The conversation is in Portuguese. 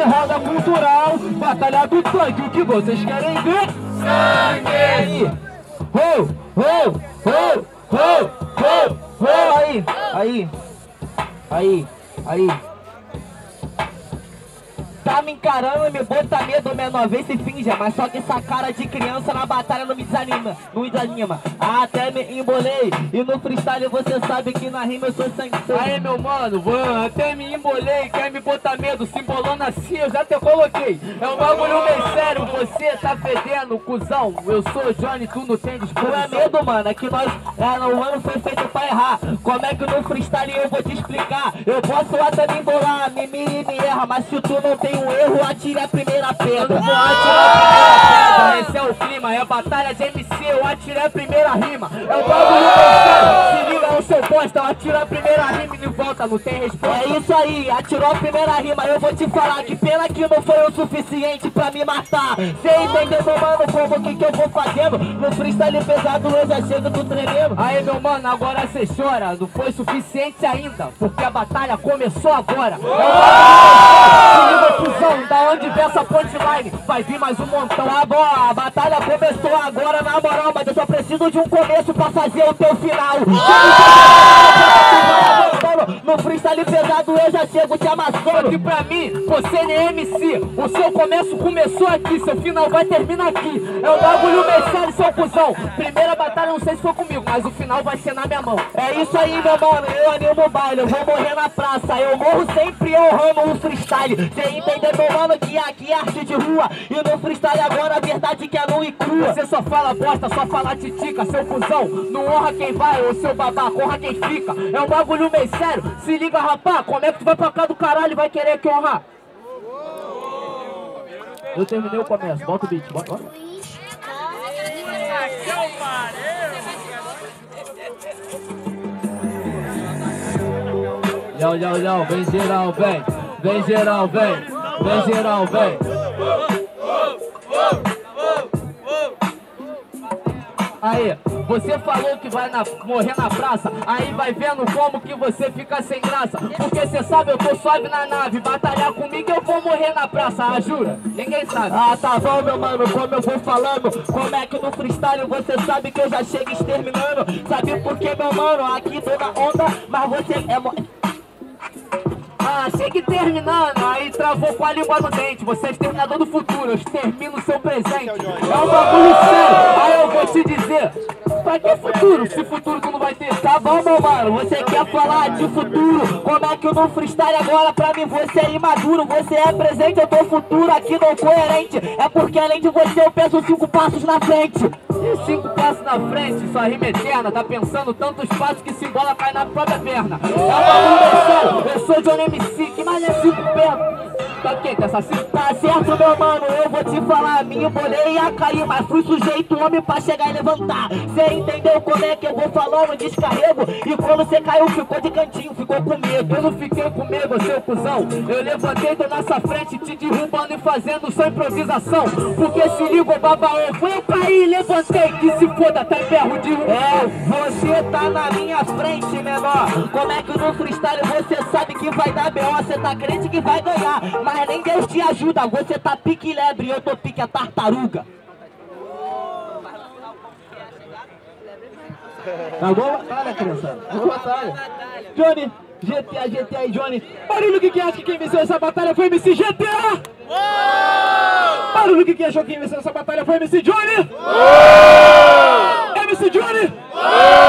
roda cultural, batalha do tanque, o que vocês querem ver? Sangue! Ho, ho, ho, ho, ho, ho! Aí. Tá me encarando e me bota medo, menor, vê se finja. Mas só que essa cara de criança na batalha não me desanima, até me embolei, e no freestyle você sabe que na rima eu sou sangue. Aí meu mano, até me embolei, quer me botar medo, se embolando assim eu já te coloquei. É um bagulho meio sério, você tá fedendo, cuzão. Eu sou o Johnny, tu não tem disposição. Não é medo, mano, é que nós, o ano foi feito pra errar. Como é que no freestyle eu vou te explicar? Eu posso até me embolar, me erra, mas se tu não tem um erro, atire a primeira pedra. Eu vou atirar a primeira pedra, esse é o clima, é batalha de MC, eu atirei a primeira rima. É o bagulho pensado, se liga ao seu bosta, eu atiro a primeira rima e de volta, não tem resposta. É isso aí, atirou a primeira rima, eu vou te falar, que pena que não foi o suficiente pra me matar. Cê entendeu, meu mano, como que eu vou fazendo? No freestyle pesado eu já chego do tremendo. Aí meu mano, agora cê chora, não foi suficiente ainda, porque a batalha começou agora. Se liga, cuzão, da onde vem essa punchline? Vai vir mais um montão. Tá bom, a batalha começou agora, na moral, mas eu só preciso de um começo pra fazer o teu final. No freestyle pesado eu já chego te amassando. Só que pra mim, você nem é MC. O seu começo começou aqui, seu final vai terminar aqui. É um bagulho meio sério, seu cuzão. Primeira batalha não sei se foi comigo, mas o final vai ser na minha mão. É isso aí, meu mano, eu animo o baile, eu vou morrer na praça. Eu morro sempre honrando o freestyle. Cê entendeu, meu mano, que aqui é arte de rua. E no freestyle agora a verdade que é nua e crua. Você só fala bosta, só fala titica, seu cuzão. Não honra quem vai, ou seu babaca, honra quem fica. É um bagulho meio sério. Se liga, rapá, como é que tu vai pra cá do caralho e vai querer que honrar? Eu terminei o começo, bota o beat, bota. Não, vem geral, vem. Vem geral, vem. Aí, você falou que vai morrer na praça, aí vai vendo como que você fica sem graça. Porque cê sabe, eu tô suave na nave, batalhar comigo eu vou morrer na praça, jura? Ninguém sabe. Ah, tá bom, meu mano, como eu vou falando, como é que no freestyle você sabe que eu já chego exterminando. Sabe por que, meu mano, aqui tô na onda, mas você é... Ah, chega terminando, aí travou com a língua no dente. Você é exterminador do futuro, eu extermino o seu presente. É um bagulho sério, aí eu vou te dizer. Pra que futuro, se futuro tu não vai ter? Tá bom, meu mano, você quer falar de futuro? Como é que eu no freestyle agora pra mim você é imaduro? Você é presente, eu tô futuro, aqui não coerente. É porque além de você eu penso 5 passos na frente. E 5 passos na frente, sua rima eterna. Tá pensando tantos passos que se bola cai na própria perna. É um bagulho sério, eu sou Johnny MC, que mais é 5 pernas? Tá quente essa 5? Tá certo, meu mano, eu vou te falar, me embolei e ia cair, mas fui sujeito homem pra chegar e levantar. Cê entendeu como é que eu vou falando, descarrego, e quando cê caiu ficou de cantinho, ficou com medo. Eu não fiquei com medo, seu cuzão, eu levantei, tô nessa frente, te derrubando e fazendo só improvisação. Porque se liga, baba ovo, eu caí, levantei, que se foda, até ferro de um. É, você tá na minha frente, menor. Como é que no freestyle você sabe que vai dar B.O., cê tá crente que vai ganhar, mas nem Deus te ajuda, você tá pique lebre, eu tô pique a tartaruga. Tá boa batalha, criançada? Boa batalha. Johnny, GTA e Johnny. Barulho, que acha que quem venceu essa batalha foi MC GTA? Barulho, que achou que quem venceu essa batalha foi MC Johnny? MC Johnny?